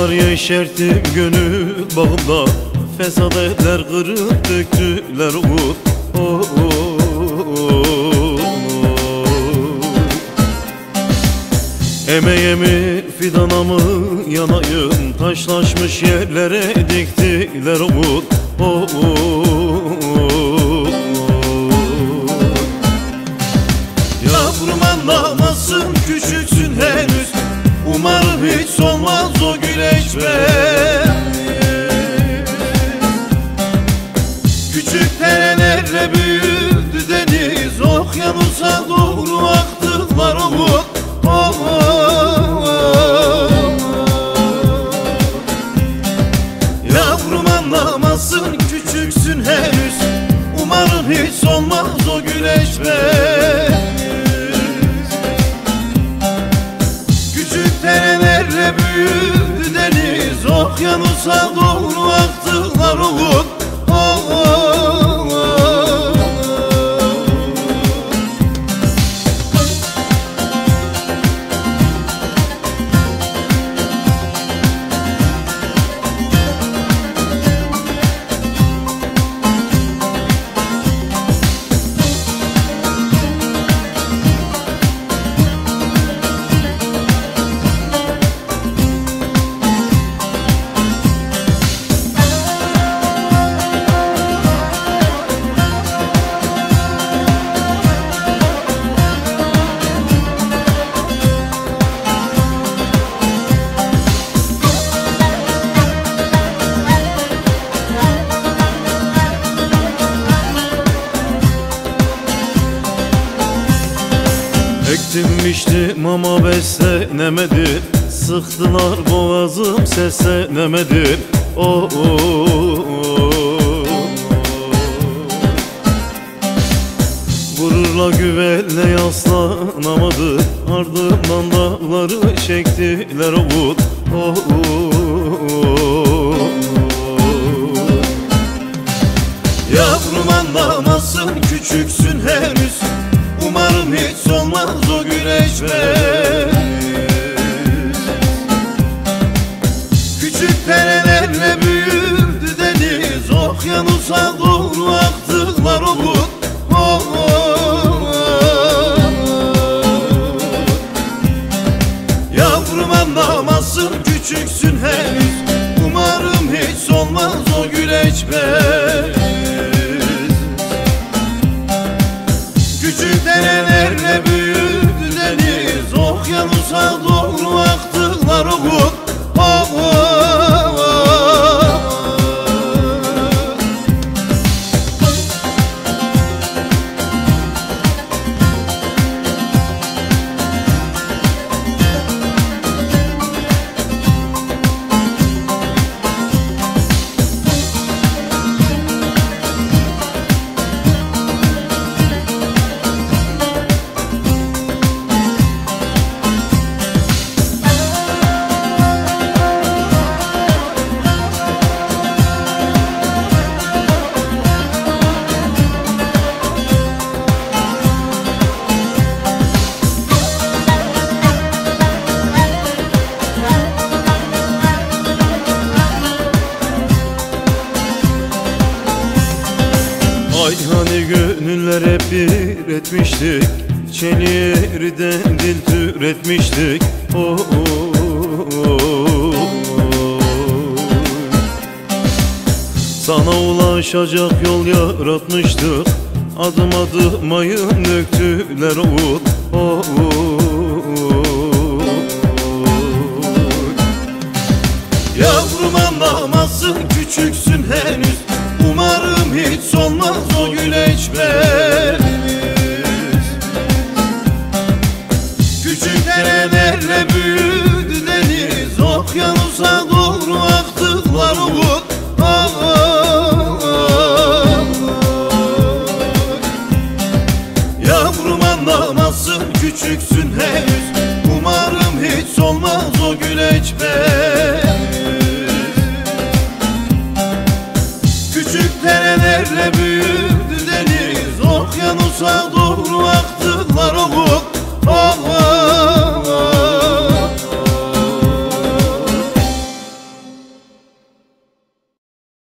Yıllar yeşerttim gönül bağımda, fesat etler kırıp döktüler umut. Oh, oh, oh. Emeğimi fidanamı yanayım, taşlaşmış yerlere diktiler umut. Oh, oh, oh. Yavrum anlamazsın, küçüksün henüz, umarım hiç solmaz o güleşme. Küçük derelerle büyüdü deniz, okyanusa doğru aktılar umut. Oh, oh, oh. Yavrum anlamazsın, küçüksün henüz, umarım hiç solmaz o güleşme. Küçük derelerle büyüdü deniz, okyanusa doğru aktılar umut. Oh, oh, oh. Ektim biçtim ama beslenemedim, sıktılar boğazım seslenemedim. Oh, oh, oh. Gururla güvenle yaslanamadım, ardımdan dağları çektiler umut. Oh, oh, oh. Yavrum anlamazsın, küçüksün henüz, umarım hiç solmaz o güneşme. Küçük derelerle büyüdü deniz, okyanusa doğru aktılar umut. Oh, oh, oh. Yavrum anlamazsın, küçüksün henüz, umarım hiç solmaz o güneşme. Küçük derelerle büyüdü deniz, okyanusa doğru aktılar umut. Oh, oh, oh. Ay hani gönüller hep bir etmiştik, çeniyeriden dil türetmiştik. Oh, oh, oh. Sana ulaşacak yol yaratmıştık, adım adım ayın döktüler umut. Oh, oh, oh. Yavrum anlamazsın, küçüksün henüz, umarım hiç solmaz o güleşmemiz. Küçük derelerle büyüdü deniz, okyanusa doğru aktılar umut. Oh, oh, oh. Yavrum anlamazsın, küçüksün henüz, umarım hiç solmaz o güleşmemiz.